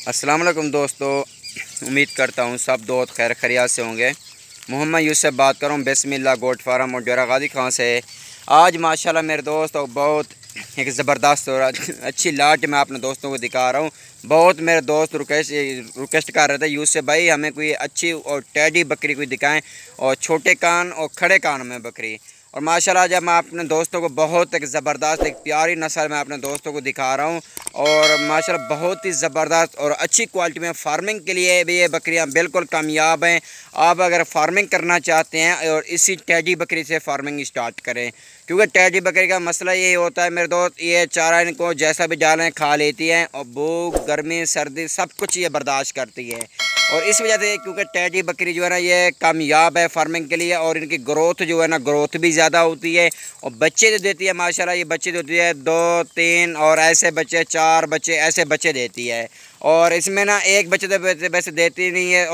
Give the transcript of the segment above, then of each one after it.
अस्सलाम वालेकुम दोस्तों, उम्मीद करता हूँ सब दोस्त खैर खैरियत से होंगे। मोहम्मद यूसुफ बात कर रहा हूँ बिस्मिल्लाह गोट फार्म और डेरा गाजी खां से। आज माशाल्लाह मेरे दोस्त और बहुत एक ज़बरदस्त और अच्छी लाट मैं अपने दोस्तों को दिखा रहा हूँ। बहुत मेरे दोस्त रिक्वेस्ट कर रहे थे यूसुफ भाई हमें कोई अच्छी और टैडी बकरी कोई दिखाएं और छोटे कान और खड़े कान में बकरी। और माशाल्लाह जब मैं अपने दोस्तों को बहुत एक ज़बरदस्त एक प्यारी नस्ल में अपने दोस्तों को दिखा रहा हूँ और माशाल्लाह बहुत ही ज़बरदस्त और अच्छी क्वालिटी में फार्मिंग के लिए भी ये बकरियाँ बिल्कुल कामयाब हैं। आप अगर फार्मिंग करना चाहते हैं और इसी टैडी बकरी से फार्मिंग स्टार्ट करें, क्योंकि टैडी बकरी का मसला ये होता है मेरे दोस्त, ये चारा इनको जैसा भी डालें खा लेती है और भूख गर्मी सर्दी सब कुछ ये बर्दाश्त करती है। और इस वजह से क्योंकि टैडी बकरी जो है ना ये कामयाब है फार्मिंग के लिए और इनकी ग्रोथ जो है ना ग्रोथ भी ज़्यादा होती है और बच्चे जो देती है माशाल्लाह, ये बच्चे देती है 2 3 और ऐसे बच्चे 4 बच्चे ऐसे बच्चे देती है। और इसमें ना एक बच्चे तो वैसे देती नहीं है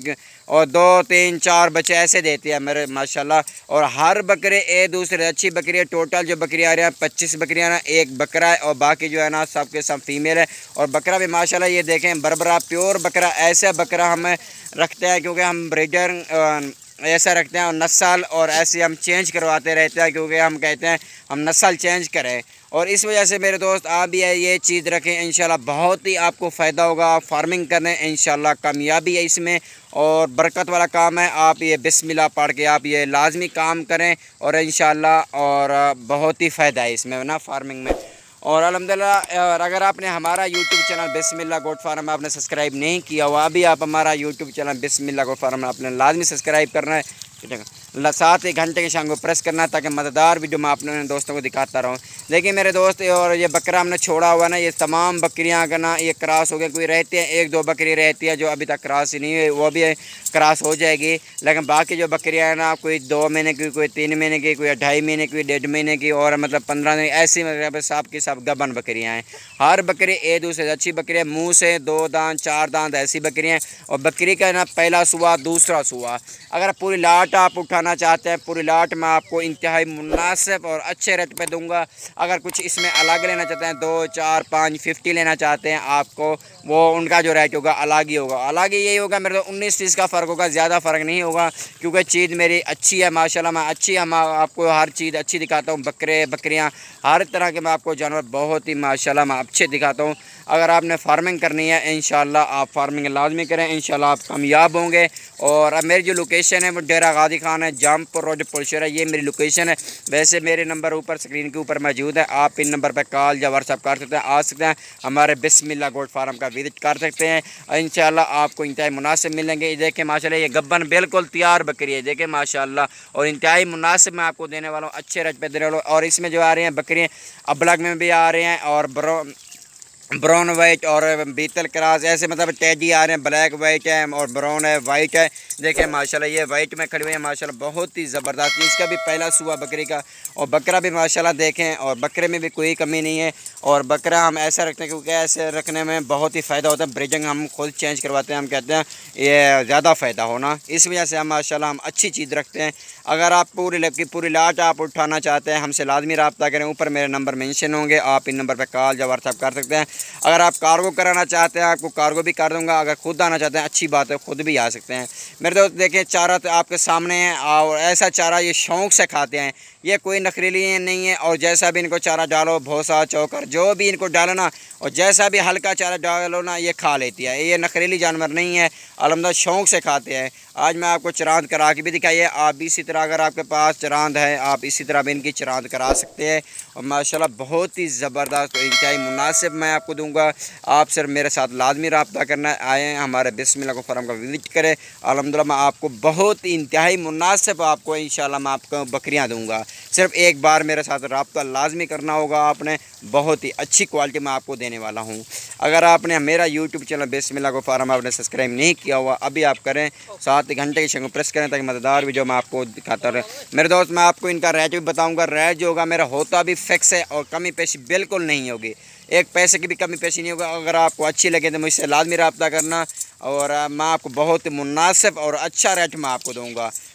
और 2 3 4 बच्चे ऐसे देती है मेरे माशाल्लाह। और हर बकरे एक दूसरे अच्छी बकरी है। टोटल जो बकरी आ रही है 25 बकरियाँ ना, एक बकरा है और बाकी जो है ना सब के सब फीमेल है। और बकरा भी माशाल्लाह ये देखें बरबरा प्योर बकरा, ऐसा बकरा हम रखते हैं क्योंकि हम ब्रीडर ऐसा रखते हैं और नस्ल और ऐसे हम चेंज करवाते रहते हैं क्योंकि हम कहते हैं हम नस्ल चेंज करें। और इस वजह से मेरे दोस्त आप भी ये चीज़ रखें, इंशाल्लाह बहुत ही आपको फ़ायदा होगा। आप फार्मिंग करें, इंशाल्लाह कामयाबी है इसमें और बरकत वाला काम है। आप ये बिस्मिल्लाह पढ़ के आप ये लाजमी काम करें और इंशाल्लाह और बहुत ही फ़ायदा है इसमें ना फार्मिंग में। और अल्हम्दुलिल्लाह और अगर आपने हमारा YouTube channel Bismillah goat farm आपने सब्सक्राइब नहीं किया हुआ, अभी आप हमारा YouTube channel Bismillah goat farm आपने लाजमी सब्सक्राइब करना है, साथ ही घंटे के शाम को प्रेस करना है ताकि मज़ेदार वीडियो मैं अपने दोस्तों को दिखाता रहूँ। देखिए मेरे दोस्त, और ये बकरा हमने छोड़ा हुआ ना, ये तमाम बकरियाँ का ना ये क्रॉस हो गए। कोई रहती है 1 2 बकरी रहती है जो अभी तक क्रॉस ही नहीं हुई, वो भी क्रॉस हो जाएगी। लेकिन बाकी जो बकरियाँ हैं ना, कोई 2 महीने की, कोई 3 महीने की, कोई 2.5 महीने की, 1.5 महीने की और मतलब 15 दिन ऐसी मतलब सब की सब गबन बकरियाँ हैं। हर बकरी एक दूसरे से अच्छी बकरी है, मुँह से 2 दांत 4 दांत ऐसी बकरियाँ। और बकरी का ना पहला सुआ दूसरा सुआ, अगर पूरी लाट आप उठाना चाहते हैं पूरी लाट मैं आपको इंतहाई मुनासिब और अच्छे रेट पे दूंगा। अगर कुछ इसमें अलग लेना चाहते हैं 2 4 5 50 लेना चाहते हैं आपको, वो उनका जो रेट होगा अलग ही होगा। अलग ही यही होगा मेरे तो 19-20 का फ़र्क होगा, ज़्यादा फ़र्क नहीं होगा क्योंकि चीज़ मेरी अच्छी है माशाल्लाह। मैं अच्छी हम आपको हर चीज़ अच्छी दिखाता हूँ, बकरे बकरियाँ हर तरह के मैं आपको जानवर बहुत ही माशाल्लाह मैं अच्छे दिखाता हूँ। अगर आपने फार्मिंग करनी है इंशाल्लाह आप फार्मिंग लाजमी करें, इंशाल्लाह आप कामयाब होंगे। और अब मेरी जो लोकेशन है वो डेरा गाजी खान है, जामपुर रोड पुलशहर है, ये मेरी लोकेशन है। वैसे मेरे नंबर ऊपर स्क्रीन के ऊपर मौजूद है, आप इन नंबर पर कॉल या व्हाट्सअप कर सकते हैं, आ सकते हैं हमारे बिस्मिल्लाह गोट फार्म का विजिट कर सकते हैं। इंशाल्लाह आपको इंतहाई मुनासिब मिलेंगे। देखें माशाल्लाह ये गब्बन बिल्कुल तैयार बकरी है, देखें माशाल्लाह और इंतहाई मुनासिब मैं आपको देने वाला हूँ, अच्छे रेट पे देने वाला हूँ। और इसमें जो आ रही हैं बकरियाँ अबलग में भी आ रहे हैं और ब्राउन वाइट और बीतल क्रॉस ऐसे मतलब टैडी आ रहे हैं, ब्लैक वाइट है और ब्राउन है वाइट है। देखें माशाल्लाह ये वाइट में खड़ी हुई है माशाल्लाह बहुत ही ज़बरदस्त। इसका भी पहला सुआ बकरी का और बकरा भी माशाल्लाह देखें और बकरे में भी कोई कमी नहीं है। और बकरा हम ऐसा रखते हैं क्योंकि ऐसे रखने में बहुत ही फ़ायदा होता है। ब्रीडिंग हम खुद चेंज करवाते हैं, हम कहते हैं ये ज़्यादा फ़ायदा होना, इस वजह से हम माशाल्लाह हम अच्छी चीज़ रखते हैं। अगर आप पूरी लाट आप उठाना चाहते हैं हमसे लाजमी रब्ता करें, ऊपर मेरे नंबर मेंशन होंगे, आप इन नंबर पर कॉल या व्हाट्सअप कर सकते हैं। अगर आप कार्गो कराना चाहते हैं आपको कार्गो भी कर दूंगा, अगर खुद आना चाहते हैं अच्छी बात है खुद भी आ सकते हैं। मेरे दोस्त देखें चारा तो आपके सामने है और ऐसा चारा ये शौक़ से खाते हैं, ये कोई नखरीली नहीं है। और जैसा भी इनको चारा डालो भूसा चौकर जो भी इनको डालना और जैसा भी हल्का चारा डालो ना ये खा लेती है, ये नखरीली जानवर नहीं है, अलहमदुलिल्लाह शौक़ से खाते हैं। आज मैं आपको चरांद करा के भी दिखाइए, आप भी इसी तरह अगर आपके पास चरांद है आप इसी तरह भी इनकी चरांद करा सकते हैं। और माशाल्लाह बहुत ही ज़बरदस्त और इंतहाई मुनासिब मैं आपको दूंगा। आप सिर्फ मेरे साथ लाजमी रब्ता करना आए हमारे बिस्मिल्लाह गोट फार्म का विजिट करें, अल्हम्दुलिल्लाह मैं आपको बहुत ही इंतहाई मुनासिब आपको इंशाल्लाह मैं आपको बकरियाँ दूँगा। सिर्फ एक बार मेरे साथ रब्ता लाजमी करना होगा आपने, बहुत ही अच्छी क्वालिटी में आपको देने वाला हूँ। अगर आपने मेरा YouTube channel Bismillah goat farm आपने सब्सक्राइब नहीं किया हुआ अभी आप करें, साथ ही घंटे की शंख प्रेस करें ताकि मज़ेदार वीडियो मैं आपको दिखाता रहे। मेरे दोस्त मैं आपको इनका रेट भी बताऊँगा, रेट जो होगा मेरा होता भी फिक्स है और कमी पेशी बिल्कुल नहीं होगी, एक पैसे की भी कमी पेशी नहीं होगा। अगर आपको अच्छी लगे तो मुझसे लाजमी रब्ता करना और मैं आपको बहुत ही मुनासिब और अच्छा रेट मैं आपको दूँगा।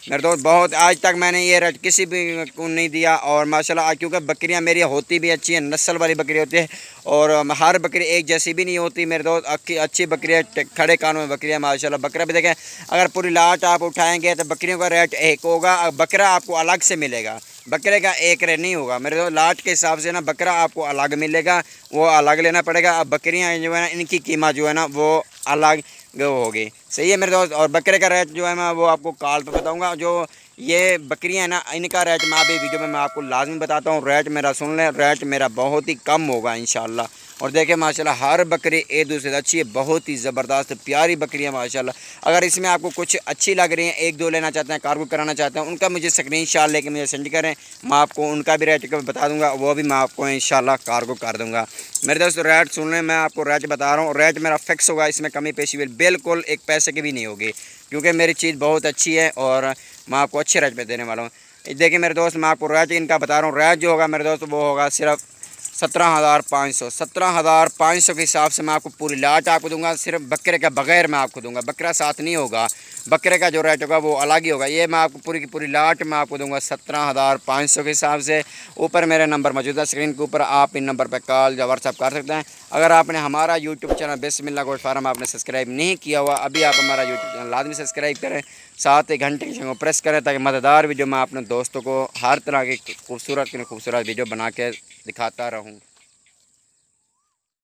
मेरे दोस्त बहुत आज तक मैंने ये रेट किसी भी को नहीं दिया। और माशाल्लाह क्योंकि बकरियां मेरी होती भी अच्छी हैं, नस्ल वाली बकरी होती है और हर बकरी एक जैसी भी नहीं होती मेरे दोस्त। अच्छी बकरियाँ खड़े कानों में बकरियाँ माशाल्लाह। बकरा भी देखें, अगर पूरी लाट आप उठाएंगे तो बकरियों का रेट एक होगा, बकरा आपको अलग से मिलेगा। बकरे का एक रेट नहीं होगा मेरे दोस्त। लाट के हिसाब से ना बकरा आपको अलग मिलेगा, वो अलग लेना पड़ेगा। अब बकरियाँ जो है ना इनकी कीमत जो है ना वो अलग होगी, सही है मेरे दोस्त। और बकरे का रेट जो है मैं वो आपको कॉल पे बताऊंगा। जो ये बकरियां हैं ना इनका रेट मैं अभी वीडियो में मैं आपको लाजमी बताता हूँ। रेट मेरा सुन लें, रेट मेरा बहुत ही कम होगा इंशाल्लाह। और देखें माशाल्लाह हर बकरी एक दूसरे से अच्छी है, बहुत ही ज़बरदस्त प्यारी बकरियां माशाल्लाह। अगर इसमें आपको कुछ अच्छी लग रही हैं, एक दो लेना चाहते हैं, कार्गो कराना चाहते हैं, उनका मुझे स्क्रीनशॉट लेके मुझे सेंड करें, मैं आपको उनका भी रेट बता दूंगा, वो भी मैं आपको इंशाल्लाह कार्गो कर दूंगा। मेरे दोस्तों रेट सुन लें, मैं आपको रेट बता रहा हूँ, रेट मेरा फिक्स होगा, इसमें कमी पेशी बिल्कुल एक पैसे की भी नहीं होगी, क्योंकि मेरी चीज़ बहुत अच्छी है और मैं आपको अच्छे रेट पे देने वाला हूँ। देखिए मेरे दोस्त मैं आपको रेट इनका बता रहा हूँ। रेट जो होगा मेरे दोस्त वो होगा सिर्फ 17,500। 17,500 के हिसाब से मैं आपको पूरी लाट आपको दूंगा, सिर्फ बकरे का बगैर मैं आपको दूंगा, बकरा साथ नहीं होगा। बकरे का जो रेट होगा वो अलग ही होगा। ये मैं आपको पूरी की पूरी लाट मैं आपको दूंगा 17,500 के हिसाब से। ऊपर मेरे नंबर मौजूद है स्क्रीन के ऊपर, आप इन नंबर पर कॉल या व्हाट्सअप कर सकते हैं। अगर आपने हमारा यूट्यूब चैनल बिस्मिल्लाह गोश्त फार्म आपने सब्सक्राइब नहीं किया हुआ, अभी आप हमारा यूट्यूब चैनल लाजमी सब्सक्राइब करें, साथ ही घंटे की को प्रेस करें, ताकि मज़ेदार वीडियो मैं अपने दोस्तों को हर तरह की खूबसूरत वीडियो बना के दिखाता रहूँ।